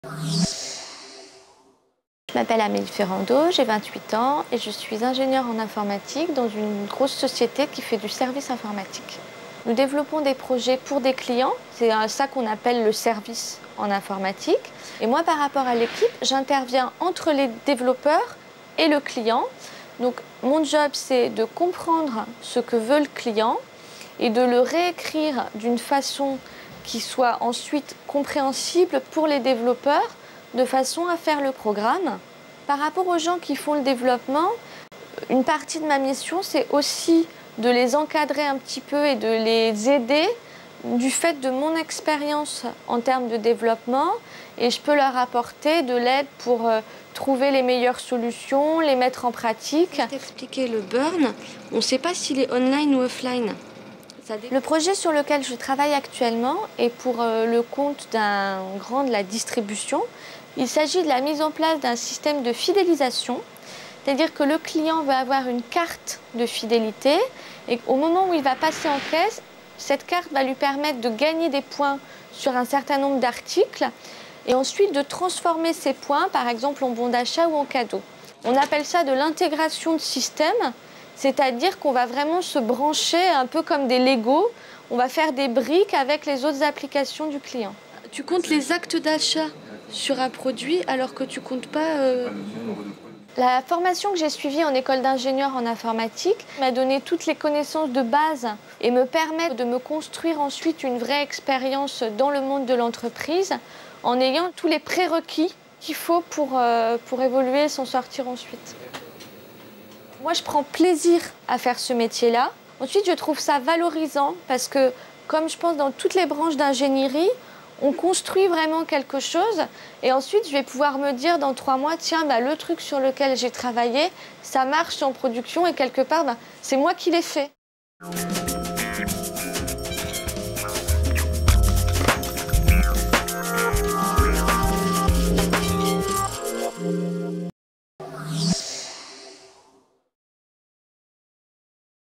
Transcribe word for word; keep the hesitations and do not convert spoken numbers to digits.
Je m'appelle Amélie Ferrando, j'ai vingt-huit ans et je suis ingénieure en informatique dans une grosse société qui fait du service informatique. Nous développons des projets pour des clients, c'est ça qu'on appelle le service en informatique. Et moi, par rapport à l'équipe, j'interviens entre les développeurs et le client. Donc mon job, c'est de comprendre ce que veut le client et de le réécrire d'une façon qui soit ensuite compréhensible pour les développeurs, de façon à faire le programme. Par rapport aux gens qui font le développement, une partie de ma mission, c'est aussi de les encadrer un petit peu et de les aider du fait de mon expérience en termes de développement, et je peux leur apporter de l'aide pour euh, trouver les meilleures solutions, les mettre en pratique. Pour t'expliquer le burn, on ne sait pas s'il est online ou offline. Le projet sur lequel je travaille actuellement est pour euh, le compte d'un grand de la distribution. Il s'agit de la mise en place d'un système de fidélisation, c'est-à-dire que le client va avoir une carte de fidélité et au moment où il va passer en caisse, cette carte va lui permettre de gagner des points sur un certain nombre d'articles et ensuite de transformer ces points, par exemple, en bon d'achat ou en cadeau. On appelle ça de l'intégration de système. C'est-à-dire qu'on va vraiment se brancher un peu comme des Lego. On va faire des briques avec les autres applications du client. Tu comptes les actes d'achat sur un produit alors que tu comptes pas... Euh... La formation que j'ai suivie en école d'ingénieur en informatique m'a donné toutes les connaissances de base et me permet de me construire ensuite une vraie expérience dans le monde de l'entreprise en ayant tous les prérequis qu'il faut pour, euh, pour évoluer et s'en sortir ensuite. Moi, je prends plaisir à faire ce métier-là. Ensuite, je trouve ça valorisant parce que, comme je pense dans toutes les branches d'ingénierie, on construit vraiment quelque chose. Et ensuite, je vais pouvoir me dire dans trois mois, tiens, bah, le truc sur lequel j'ai travaillé, ça marche en production et quelque part, bah, c'est moi qui l'ai fait.